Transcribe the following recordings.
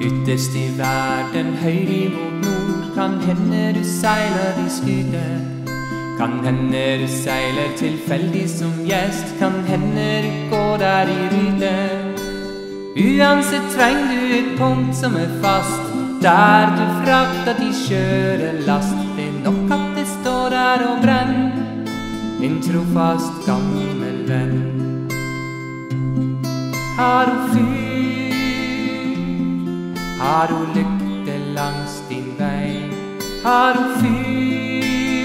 Ytterst i verden, høyre imot nord, kan hende du seiler i skute. Kan hende du seiler tilfeldig som gjest, kan hende du går der i rute. Uansett treng du et punkt som fast, der du frakter de skjøre last. Det nok at det står der og brenn, en trofast gammel venn. Har du fyr, har du lykte langs din vei? Har du fyr,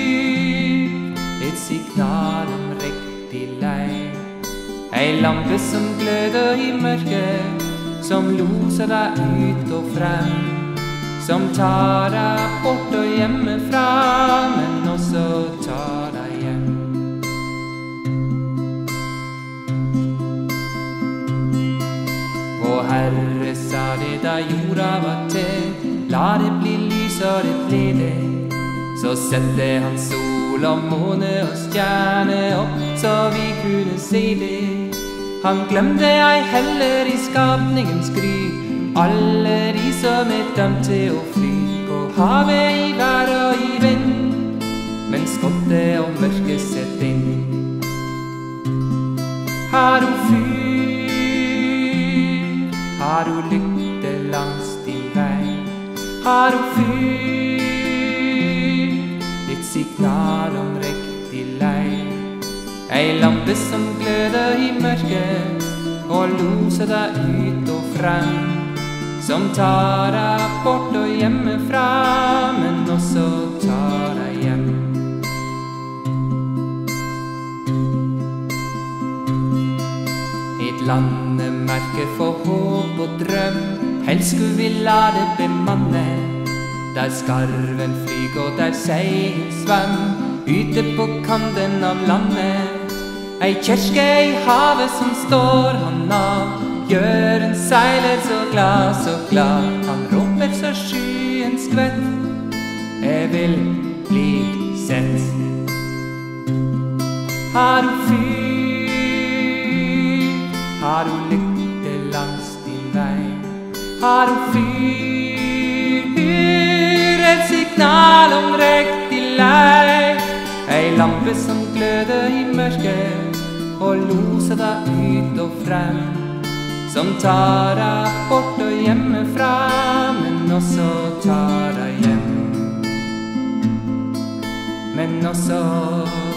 et signal om riktig lei? Ei lampe som gløder i mørket, som loser deg ut og frem, som tar deg bort og hjemmefra, men også tar deg hjem. Og Herre sa det da jorda var til, la det bli lys og det ble det. Så sette han sol og måne og stjerne opp, så vi kunne se det. Han glemte ei heller i skapningens gry, alle de som dømt til å fly på havet, i vær og i vind, mens skottet og mørket sett inn. Har du fyr, har du lykte langs din vei? Har du fyr, et signal om riktig lei? Ei lampe som gløder i mørket, og loser deg ut og frem, som tar deg bort og hjemmefra, men også tar deg hjem. Et landemerke for håp og drøm, helst skulle vi la det bemanne, der skarven flyg og der seilen svøm, ute på kanten av landet. Ei kjerske i havet som står han av, gjør en seiler så glad, han råper så skyen skvett, jeg vil bli sett. Har du fyr, har du lykte langs din vei? Har du fyr, et signal om riktig lei? Ei lampe som gløder i mørket, og loser deg ut og frem, som tar deg bort og hjemmefra, men også tar deg hjem. Men også